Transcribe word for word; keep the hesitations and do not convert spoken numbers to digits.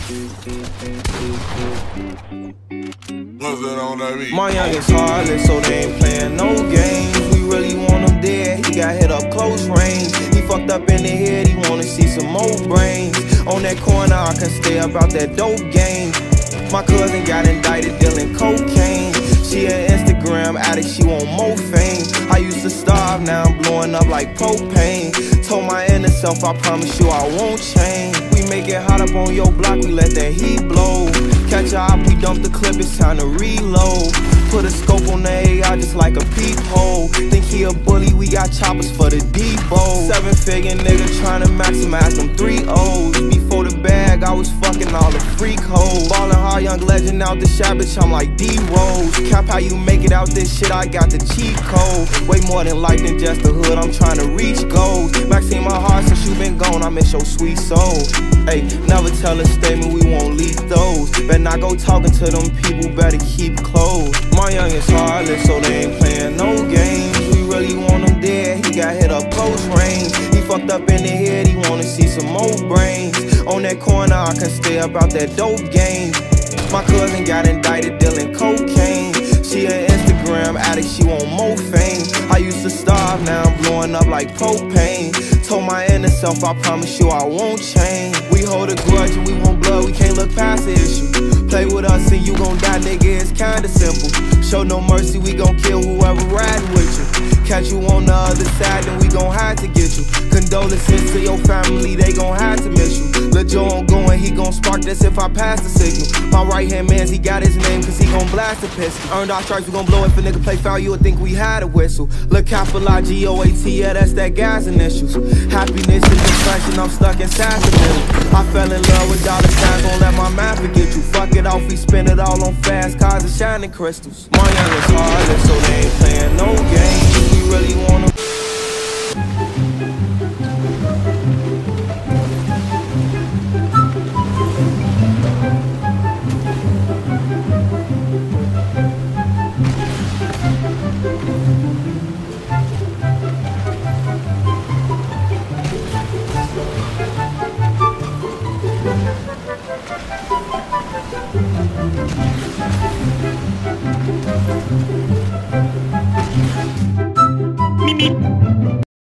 My youngest heartless, so they ain't playing no games. We really want him dead, he got hit up close range. He fucked up in the head, he wanna see some more brains. On that corner, I can stay about that dope game. My cousin got indicted dealing cocaine. She an Instagram addict, she want more fame. I used to starve, now I'm blowing up like propane. Told my inner self, I promise you I won't change. We make it hot up on your block, we let that heat blow. Catch a op, we dump the clip, it's time to reload. Put a scope on the A I just like a peephole. Think he a bully, we got choppers for the depot. Seven figure nigga tryna maximize them three O's. Before the bag, I was fucking all the freak hoes. Ballin' hard, young legend out the shop, bitch, I'm like D-Rose. Cap how you make it out this shit, I got the cheat code. Way more than life than just the hood, I'm tryna reach goals. Maxine my heart since you been gone, I miss your sweet soul. Ay, never tell a statement, we won't leak those. Better not go talking to them people, better keep close. My youngest heartless, so they ain't playing no games. We really want him dead, he got hit up close range. He fucked up in the head, he wanna see some more brains. On that corner, I can stay about that dope game. My cousin got indicted dealing cocaine. She an Instagram addict, she want more fame. I used to starve, now I'm blowing up like propane. Told my inner self, I promise you I won't change. We hold a grudge and we want blood, we can't look past the issue. Play with us and you gon' die, nigga, it's kinda simple. Show no mercy, we gon' kill whoever riding with you. Catch you on the other side, then we gon' have to get you. Condolences to your family, they gon' have to miss you. Lil' Joe on going, he gon' spark this if I pass the signal. My right hand mans, he got his name cause he gon' blast the pistol. Earned our stripes, we gon' blow. If a nigga play foul, you would think we had a whistle. Look capital I G O A T, yeah, that's that gas initials. Happiness is depression, I'm stuck inside the middle. I fell in love with dollar signs, won't let my mind forget you. Fuck it off, we spend it all on fast cars and shining crystals. My youngest heartless, so they ain't playing no games. We really want 'em.